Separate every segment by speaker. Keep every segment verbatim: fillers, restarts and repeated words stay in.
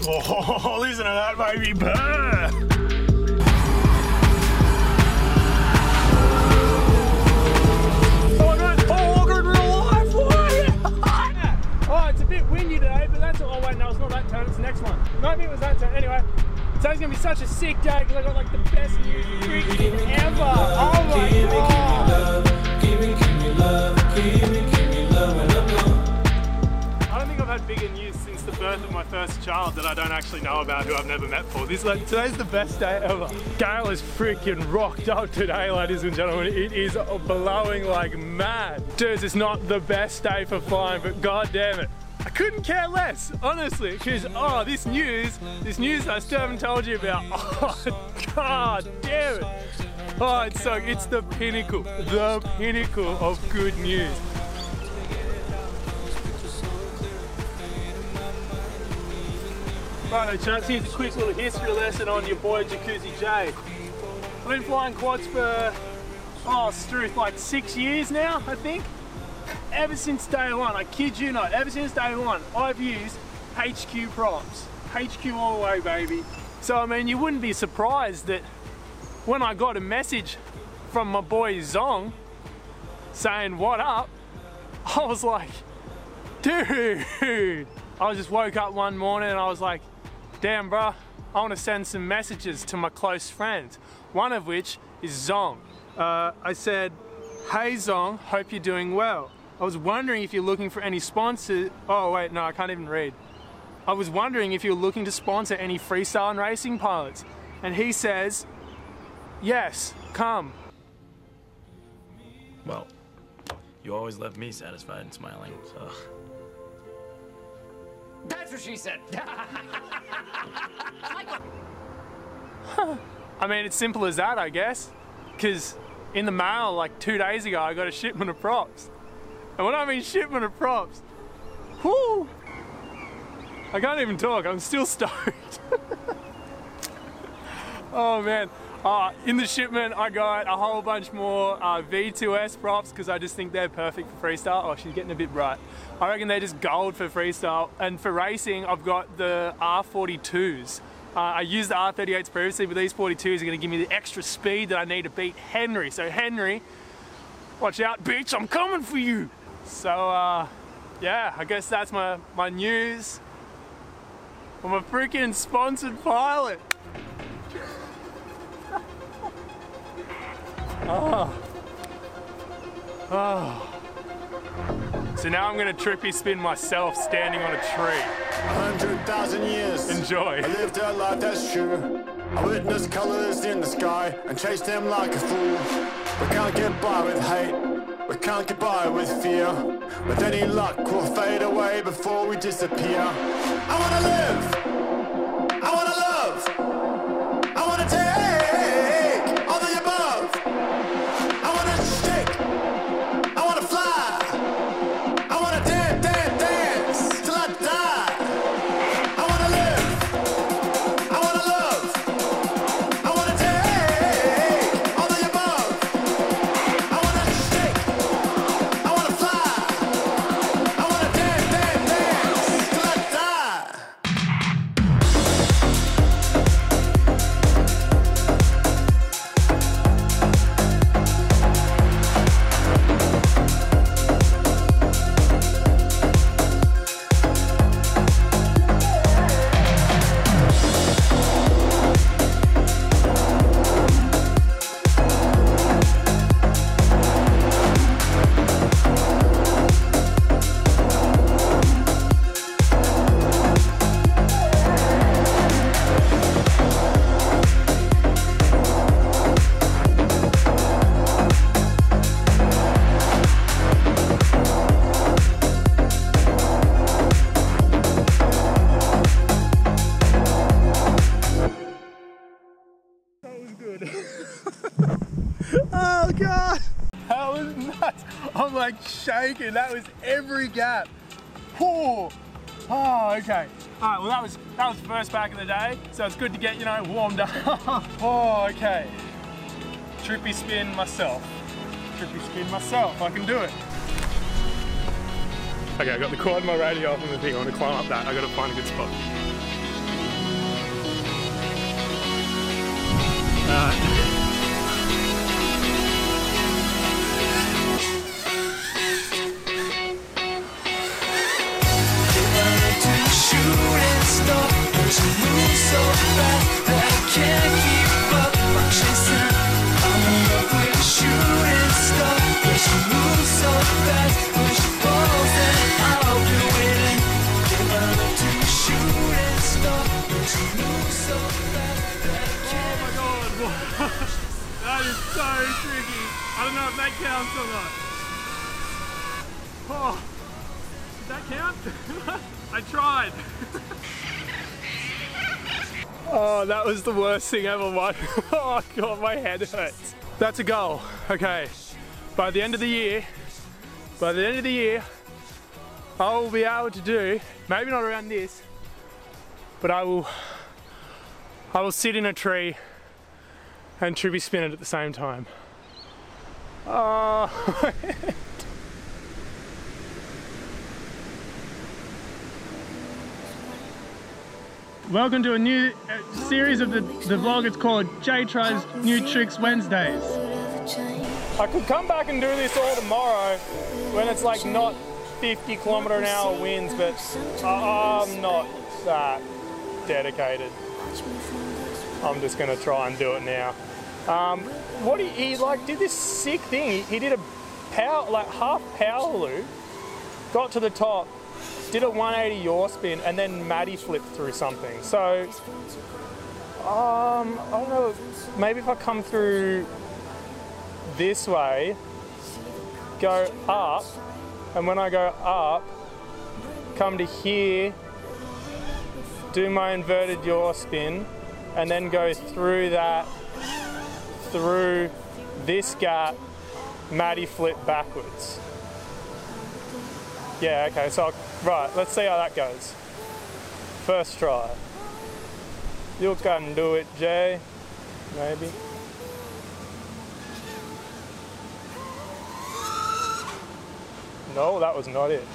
Speaker 1: Oh, listen to that baby burr.
Speaker 2: Oh, it's a bit windy today, but that's all. Oh wait, no, it's not that turn, it's the next one. Maybe it was that turn. Anyway, today's gonna be such a sick day because I got like the best news freaking ever. Oh my god! I don't think I've had bigger news since the birth of my first child that I don't actually know about, who I've never met before. This like today's the best day ever. Gale is freaking rocked up today, ladies and gentlemen. It is blowing like mad. Dudes, it's not the best day for flying, but god damn it, I couldn't care less, honestly, because oh, this news, this news I still haven't told you about. Oh god damn it. Oh, it's so, it's the pinnacle, the pinnacle of good news. Right, chance, here's a quick little history lesson on your boy Jacuzzi J. I've been flying quads for, oh, Struth, like six years now, I think. Ever since day one, I kid you not, ever since day one, I've used H Q props. H Q all the way, baby. So, I mean, you wouldn't be surprised that when I got a message from my boy Zong saying, what up? I was like, dude. I just woke up one morning and I was like, damn, bro, I want to send some messages to my close friends, one of which is Zong. Uh, I said, hey Zong, hope you're doing well. I was wondering if you're looking for any sponsors. Oh wait, no, I can't even read. I was wondering if you're looking to sponsor any freestyle and racing pilots. And he says, yes, come.
Speaker 3: Well, you always left me satisfied and smiling, so.
Speaker 4: That's what she said.
Speaker 2: I mean, it's simple as that, I guess. Because in the mail, like two days ago, I got a shipment of props. And when I mean shipment of props, whoo! I can't even talk, I'm still stoked. Oh man. Uh, in the shipment, I got a whole bunch more uh, V two S props because I just think they're perfect for freestyle. Oh, she's getting a bit bright. I reckon they're just gold for freestyle. And for racing, I've got the R forty-twos. Uh, I used the R thirty-eights previously, but these forty-twos are going to give me the extra speed that I need to beat Henry. So Henry, watch out, bitch, I'm coming for you. So uh, yeah, I guess that's my, my news. I'm a freaking sponsored pilot. Oh. Oh. So now I'm gonna trippy spin myself standing on a tree.
Speaker 5: A hundred thousand years.
Speaker 2: Enjoy.
Speaker 5: I lived a life that's true. I witnessed colors in the sky and chased them like a fool. We can't get by with hate. We can't get by with fear. With any luck, we'll fade away before we disappear. I wanna live. I wanna love. I wanna take all the above. I wanna shake. I wanna fly. I wanna dance, dance, dance till I die. I wanna live. I wanna love. I wanna take all the above. I wanna shake. I wanna fly. I wanna dance, dance, dance till I die.
Speaker 2: Oh god, that was nuts. I'm like shaking. That was every gap. Oh, oh okay. All right, well that was that was first back of the day, so it's good to get, you know, warmed up. Oh, okay. Trippy spin myself. Trippy spin myself. I can do it. Okay, I got the quad, my radio off and the thing. I want to climb up that. I got to find a good spot. That is so tricky. I don't know if that counts or not. Oh, did that count? I tried. Oh, that was the worst thing ever, one. Oh God, my head hurts. That's a goal. Okay, by the end of the year, by the end of the year, I will be able to do, maybe not around this, but I will, I will sit in a tree and trippy spin it at the same time. Oh. Welcome to a new uh, series of the, the vlog. It's called Jay Tries New Tricks Wednesdays. I could come back and do this all tomorrow when it's like not fifty kilometer an hour winds, but uh, I'm not that dedicated. I'm just gonna try and do it now. Um, what he, he like did this sick thing. He, he did a power, like half power loop, got to the top, did a one eighty yaw spin, and then Maddie flipped through something. So, um, I don't know, maybe if I come through this way, go up, and when I go up, come to here, do my inverted yaw spin, and then go through that, through this gap, Maddie flip backwards. Yeah, okay, so, I'll, right, let's see how that goes. First try. You can do it, Jay. Maybe. No, that was not it.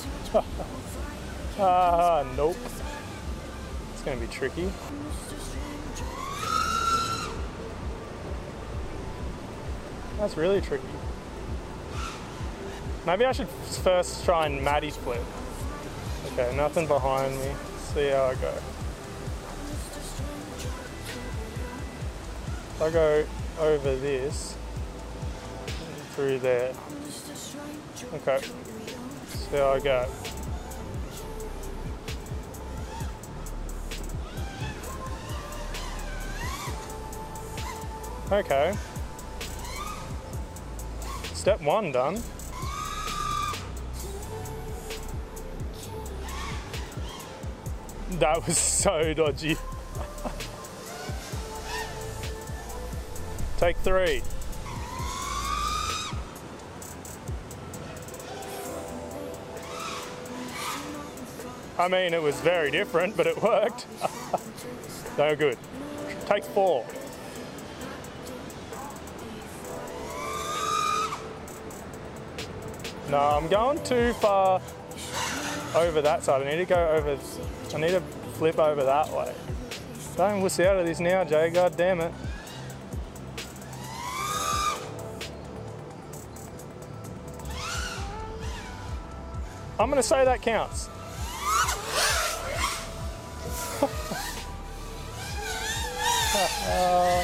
Speaker 2: Ah, nope. It's gonna be tricky. That's really tricky. Maybe I should first try and Maddie flip. Okay, nothing behind me. Let's see how I go. If I go over this, through there. Okay, see how I go. Okay. Step one done. That was so dodgy. Take three. I mean, it was very different, but it worked. No good. Take four. No, I'm going too far over that side. I need to go over, I need to flip over that way. Don't wuss out of this now, Jay, god damn it. I'm gonna say that counts. uh,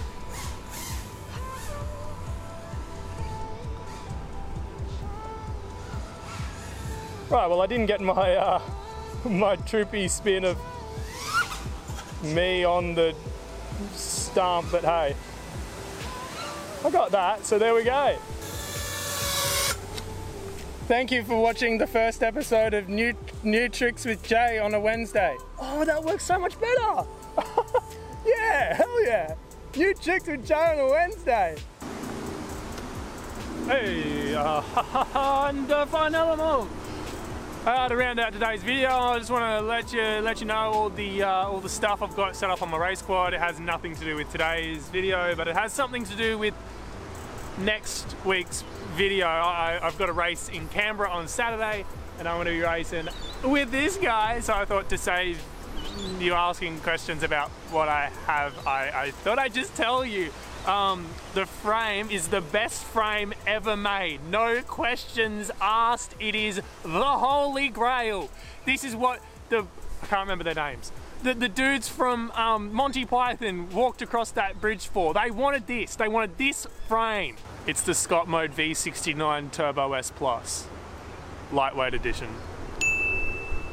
Speaker 2: Right, well I didn't get my uh, my trippy spin of me on the stump, but hey, I got that, so there we go. Thank you for watching the first episode of New New Tricks with Jay on a Wednesday. Oh, that works so much better. Yeah, hell yeah. New Tricks with Jay on a Wednesday. Hey, uh, and uh, final animal. Uh, to round out today's video, I just want to let you let you know all the uh, all the stuff I've got set up on my race quad. It has nothing to do with today's video, but it has something to do with next week's video. I, I've got a race in Canberra on Saturday, and I'm going to be racing with this guy. So I thought to save you asking questions about what I have, I, I thought I'd just tell you. Um, the frame is the best frame ever made. No questions asked. It is the holy grail. This is what the, I can't remember their names. The, the dudes from um, Monty Python walked across that bridge for. They wanted this. They wanted this frame. It's the Scott Mode V sixty-nine Turbo S Plus. Lightweight edition.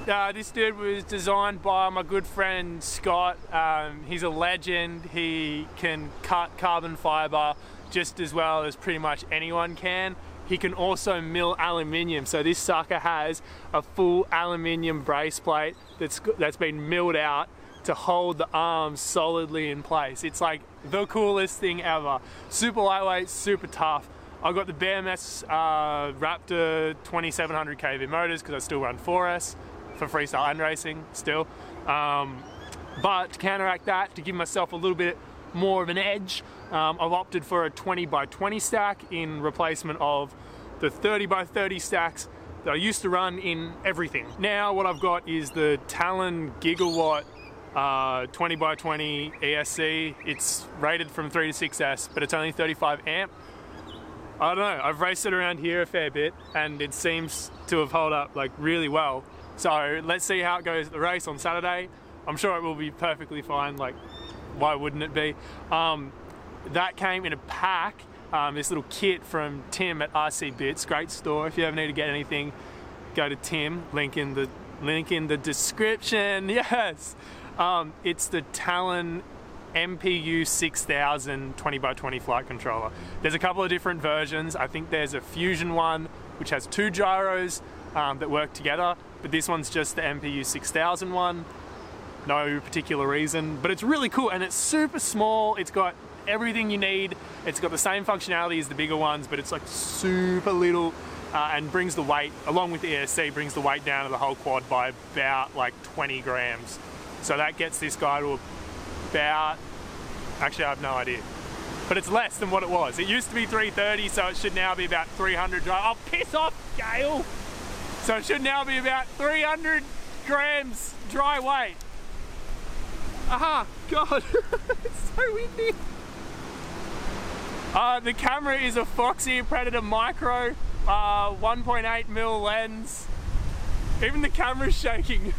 Speaker 2: Uh, this dude was designed by my good friend Scott. Um, he's a legend. He can cut carbon fiber just as well as pretty much anyone can. He can also mill aluminium. So this sucker has a full aluminium brace plate that's, that's been milled out to hold the arms solidly in place. It's like the coolest thing ever. Super lightweight, super tough. I've got the B M S uh, Raptor twenty-seven hundred K V motors because I still run four S for freestyle and racing still. Um, but to counteract that, to give myself a little bit more of an edge, um, I've opted for a twenty by twenty stack in replacement of the thirty by thirty stacks that I used to run in everything. Now what I've got is the Talon Gigawatt uh, twenty by twenty E S C. It's rated from three to six S, but it's only thirty-five amp. I don't know, I've raced it around here a fair bit and it seems to have held up like really well. So let's see how it goes at the race on Saturday. I'm sure it will be perfectly fine, like why wouldn't it be? Um, that came in a pack, um, this little kit from Tim at R C Bits, great store. If you ever need to get anything, go to Tim, link in the, link in the description, yes. Um, it's the Talon M P U six thousand twenty by twenty flight controller. There's a couple of different versions. I think there's a Fusion one which has two gyros um, that work together, but this one's just the M P U six thousand one. No particular reason, but it's really cool and it's super small. It's got everything you need. It's got the same functionality as the bigger ones, but it's like super little uh, and brings the weight, along with the E S C, brings the weight down to the whole quad by about like twenty grams. So that gets this guy to about, actually I have no idea, but it's less than what it was. It used to be three thirty, so it should now be about three hundred dry. Oh, piss off, Gale! So it should now be about three hundred grams dry weight. Aha, God, it's so windy. Uh, the camera is a Foxy Predator Micro, uh, one point eight mil lens. Even the camera's shaking.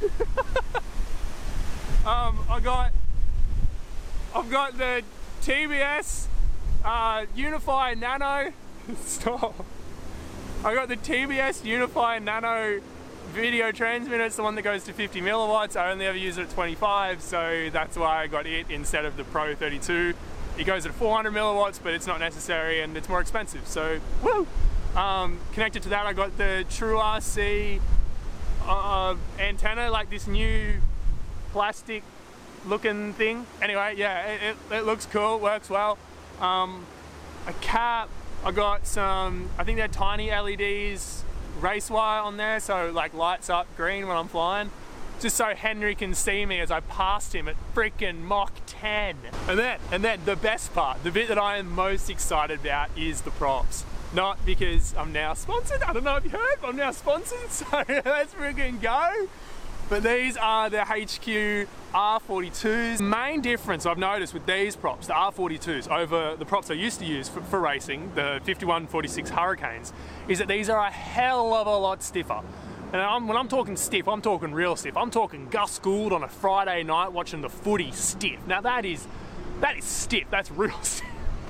Speaker 2: um, I got I've got the T B S uh, Unify Nano. Stop. I got the T B S Unify Nano video transmitter. It's the one that goes to fifty milliwatts. I only ever use it at twenty-five, so that's why I got it instead of the Pro thirty-two. It goes at four hundred milliwatts, but it's not necessary and it's more expensive. So, woo! Um, connected to that, I got the True R C uh, antenna, like this new plastic looking thing. Anyway, yeah, it, it, it looks cool, works well. Um, a cap, I got some, I think they're tiny L E Ds, race wire on there, so like lights up green when I'm flying, just so Henry can see me as I passed him at freaking Mach ten. And then, and then the best part, the bit that I am most excited about is the props. Not because I'm now sponsored, I don't know if you heard, but I'm now sponsored, so let's freaking go. But these are the H Q R forty-twos. Main difference I've noticed with these props, the R forty-twos, over the props I used to use for, for racing, the fifty-one forty-six Hurricanes, is that these are a hell of a lot stiffer. And I'm, when I'm talking stiff, I'm talking real stiff. I'm talking Gus Gould on a Friday night watching the footy stiff. Now that is, that is stiff, that's real stiff.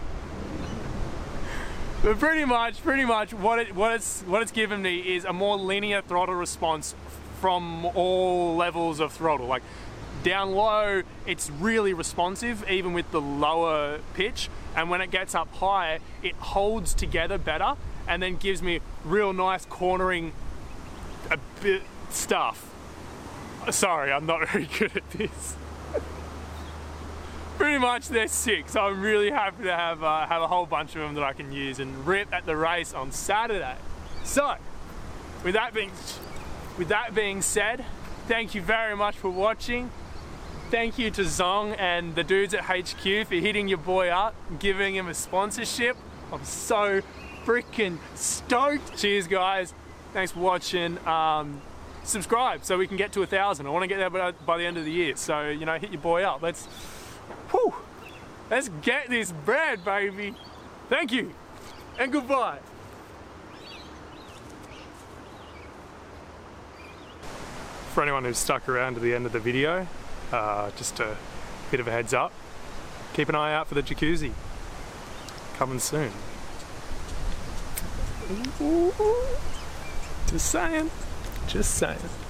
Speaker 2: But pretty much, pretty much what, it, what, it's, what it's given me is a more linear throttle response from all levels of throttle. Like down low, it's really responsive even with the lower pitch, and when it gets up high, it holds together better and then gives me real nice cornering a bit stuff. Sorry, I'm not very good at this. Pretty much they're sick, so I'm really happy to have uh, have a whole bunch of them that I can use and rip at the race on Saturday. So, with that being With that being said, thank you very much for watching. Thank you to Zong and the dudes at H Q for hitting your boy up and giving him a sponsorship. I'm so freaking stoked. Cheers guys, thanks for watching. Um, subscribe so we can get to a thousand. I want to get there by, by the end of the year. So, you know, hit your boy up. Let's, whew, let's get this bread, baby. Thank you and goodbye. For anyone who's stuck around to the end of the video, uh, just a bit of a heads up, keep an eye out for the jacuzzi, coming soon. Ooh, just saying, just saying.